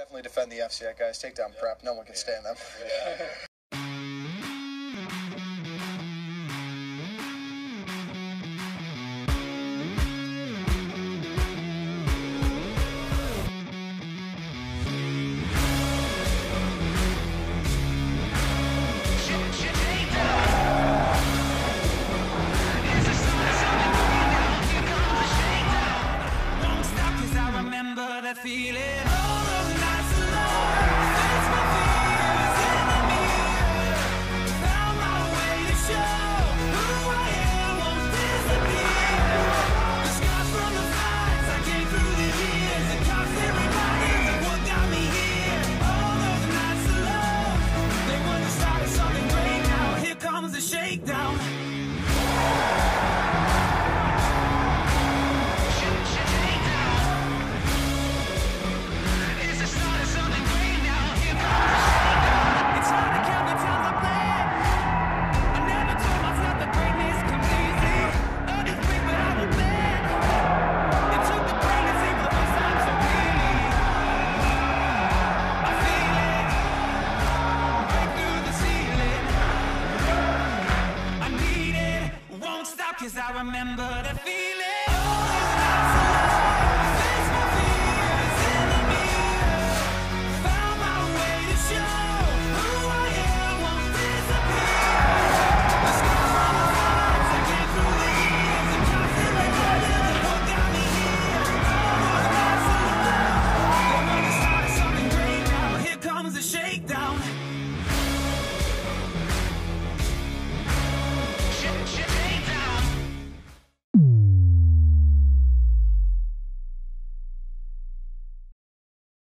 Definitely defend the FCA guys. Takedown prep. No one can stand them. Feeling all those nights alone, face my fears in the mirror, found my way to show who I am won't disappear. The scars from the fights I came through the years, the constant reminders of what got me here. All those nights alone, they were the start of something great. Now here comes the shakedown. Cause I remember